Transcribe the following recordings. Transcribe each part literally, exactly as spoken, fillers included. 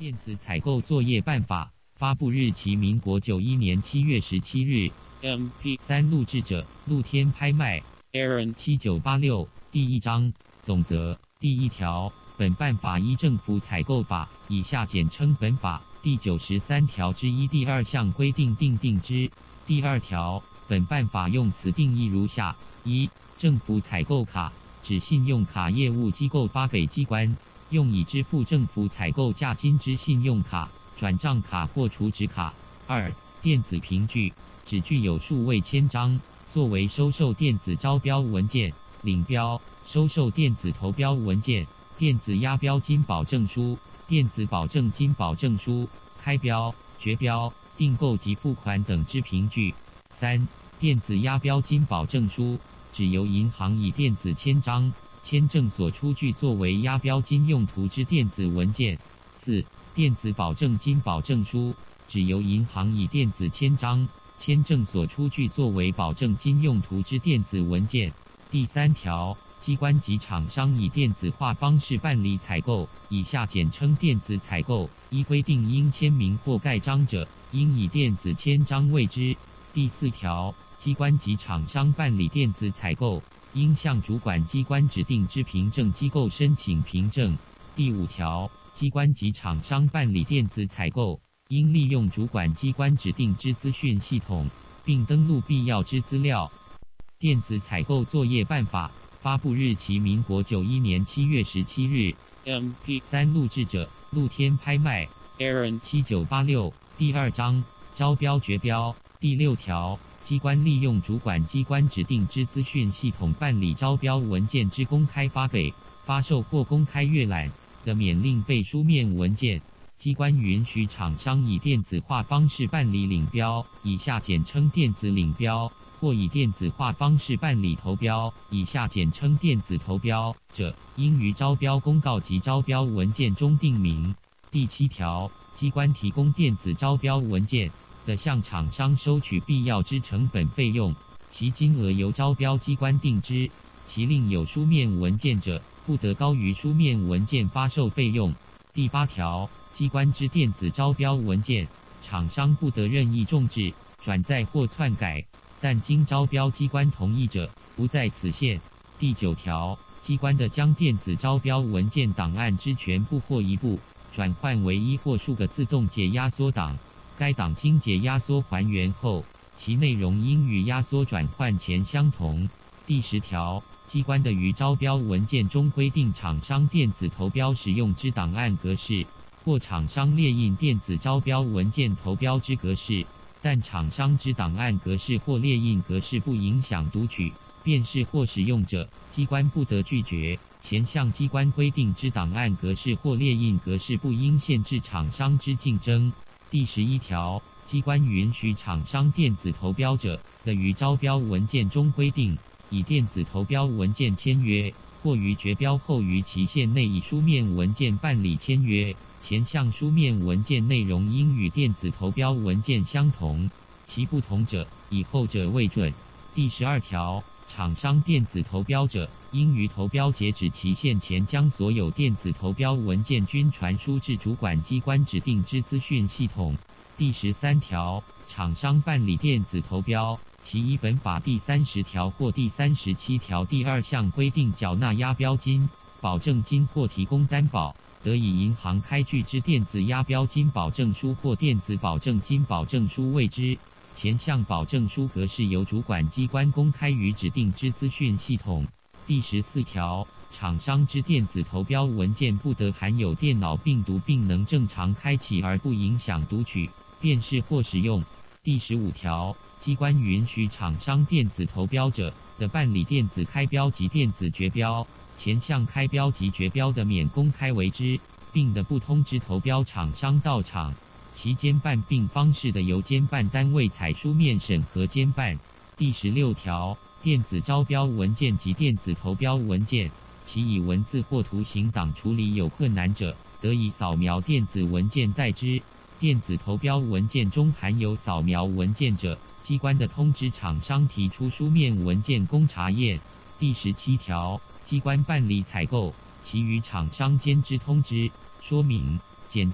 电子采购作业办法发布日期：民国九一年七月十七日。M P 三 录制者：露天拍卖 ，Aaron 七九八六。第一章总则：第一条，本办法依政府采购法（以下简称本法）第九十三条之一第二项规定订定之。第二条，本办法用词定义如下：一、政府采购卡，指信用卡业务机构发给机关，用以支付政府采购价金之信用卡、转账卡或储值卡。二、电子凭据，指具有数位签章，作为收受电子招标文件、领标、收受电子投标文件、电子押标金保证书、电子保证金保证书、开标、决标、订购及付款等之凭据。三、电子押标金保证书，指由银行以电子签章、签证所出具作为押标金用途之电子文件。四、电子保证金保证书，指由银行以电子签章、签证所出具作为保证金用途之电子文件。第三条，机关及厂商以电子化方式办理采购（以下简称电子采购），依规定应签名或盖章者，应以电子签章为之。第四条，机关及厂商办理电子采购，应向主管机关指定之凭证机构申请凭证。第五条，机关及厂商办理电子采购，应利用主管机关指定之资讯系统，并登录必要之资料。电子采购作业办法发布日期：民国九一年七月十七日。M P 三 录制者：露天拍卖 ，Aaron 七九八六。第二章招标决标。第六条，机关利用主管机关指定之资讯系统办理招标文件之公开发给、发售或公开阅览的免令备书面文件，机关允许厂商以电子化方式办理领标（以下简称电子领标）或以电子化方式办理投标（以下简称电子投标）者，应于招标公告及招标文件中定明。第七条，机关提供电子招标文件的，向厂商收取必要之成本费用，其金额由招标机关定之，其另有书面文件者，不得高于书面文件发售费用。第八条，机关之电子招标文件，厂商不得任意重制、转载或篡改，但经招标机关同意者，不在此限。第九条，机关的将电子招标文件档案之全部或一部转换为一或数个自动解压缩档，该档经解压缩还原后，其内容应与压缩转换前相同。第十条，机关的于招标文件中规定厂商电子投标使用之档案格式，或厂商列印电子招标文件投标之格式，但厂商之档案格式或列印格式不影响读取、辨识或使用者，机关不得拒绝。前项机关规定之档案格式或列印格式不应限制厂商之竞争。第十一条，机关允许厂商电子投标者的，于招标文件中规定以电子投标文件签约，或于决标后于期限内以书面文件办理签约，前项书面文件内容应与电子投标文件相同，其不同者，以后者为准。第十二条，厂商电子投标者，应于投标截止期限前将所有电子投标文件均传输至主管机关指定之资讯系统。第十三条，厂商办理电子投标，其依本法第三十条或第三十七条第二项规定缴纳押标金、保证金或提供担保，得以银行开具之电子押标金保证书或电子保证金保证书为之。前项保证书格式由主管机关公开于指定之资讯系统。第十四条，厂商之电子投标文件不得含有电脑病毒，并能正常开启而不影响读取、辨识或使用。第十五条，机关允许厂商电子投标者的办理电子开标及电子决标，前项开标及决标的免公开为之，并的不通知投标厂商到场，其监办并方式的由监办单位采书面审核监办。第十六条，电子招标文件及电子投标文件，其以文字或图形档处理有困难者，得以扫描电子文件代之。电子投标文件中含有扫描文件者，机关的通知厂商提出书面文件供查验。第十七条，机关办理采购，其余厂商间之通知、说明、减价、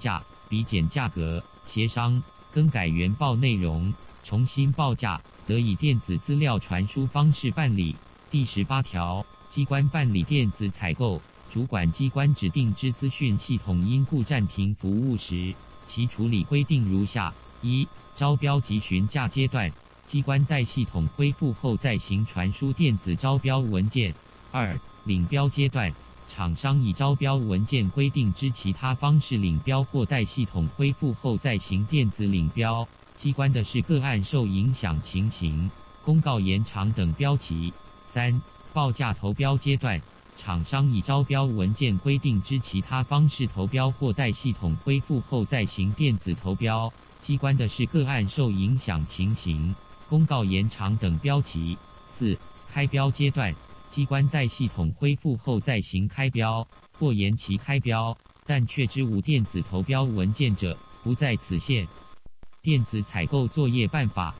比减价格、协商、更改原报内容、重新报价，得以电子资料传输方式办理。第十八条，机关办理电子采购，主管机关指定之资讯系统因故暂停服务时，其处理规定如下：一、招标及询价阶段，机关待系统恢复后再行传输电子招标文件；二、领标阶段，厂商以招标文件规定之其他方式领标或待系统恢复后再行电子领标。机关的是个案受影响情形，公告延长等标期。三、报价投标阶段，厂商以招标文件规定之其他方式投标或待系统恢复后再行电子投标。机关的是个案受影响情形，公告延长等标期。四、开标阶段，机关待系统恢复后再行开标或延期开标，但确知无电子投标文件者，不在此限。电子采购作业办法